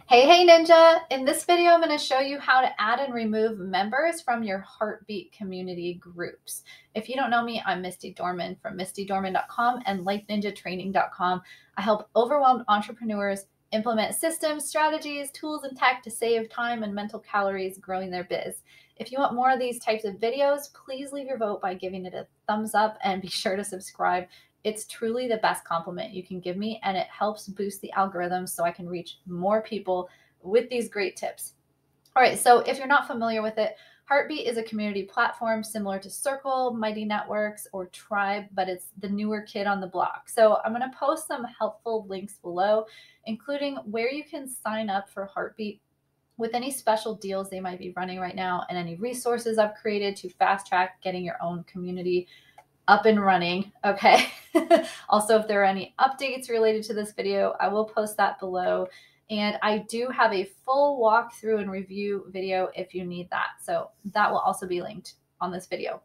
Hey Ninja! In this video, I'm going to show you how to add and remove members from your Heartbeat community groups. If you don't know me, I'm Misty Dorman from mistydorman.com and lifeninjatraining.com. I help overwhelmed entrepreneurs implement systems, strategies, tools, and tech to save time and mental calories growing their biz. If you want more of these types of videos, please leave your vote by giving it a thumbs up and be sure to subscribe. It's truly the best compliment you can give me, and it helps boost the algorithm so I can reach more people with these great tips. All right, so if you're not familiar with it, Heartbeat is a community platform similar to Circle, Mighty Networks, or Tribe, but it's the newer kid on the block. So I'm going to post some helpful links below, including where you can sign up for Heartbeat with any special deals they might be running right now and any resources I've created to fast track getting your own community up and running. Okay. Also, if there are any updates related to this video, I will post that below. And I do have a full walkthrough and review video if you need that. So that will also be linked on this video.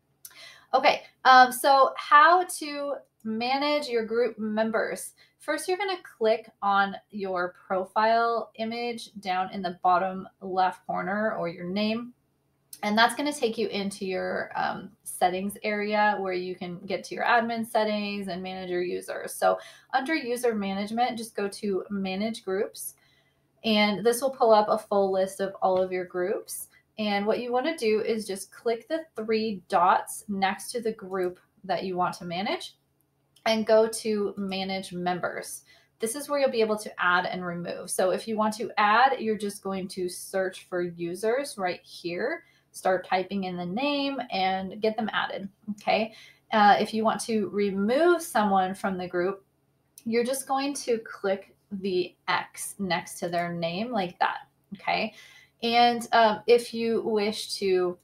Okay, so how to manage your group members. First, you're going to click on your profile image down in the bottom left corner, or your name. And that's going to take you into your settings area where you can get to your admin settings and manage your users. So under user management, just go to manage groups, and this will pull up a full list of all of your groups. And what you want to do is just click the three dots next to the group that you want to manage and go to manage members. This is where you'll be able to add and remove. So if you want to add, you're just going to search for users right here, start typing in the name and get them added. Okay. If you want to remove someone from the group, you're just going to click the X next to their name like that. Okay. And if you wish to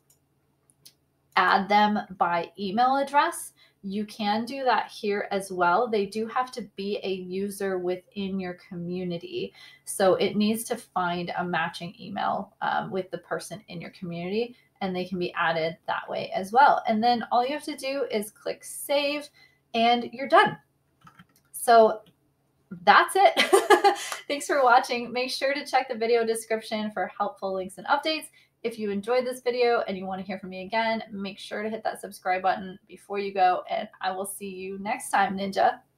add them by email address, you can do that here as well. They do have to be a user within your community. So it needs to find a matching email with the person in your community, and they can be added that way as well. And then all you have to do is click save and you're done. So that's it. Thanks for watching. Make sure to check the video description for helpful links and updates. If you enjoyed this video and you want to hear from me again, make sure to hit that subscribe button before you go, and I will see you next time, Ninja.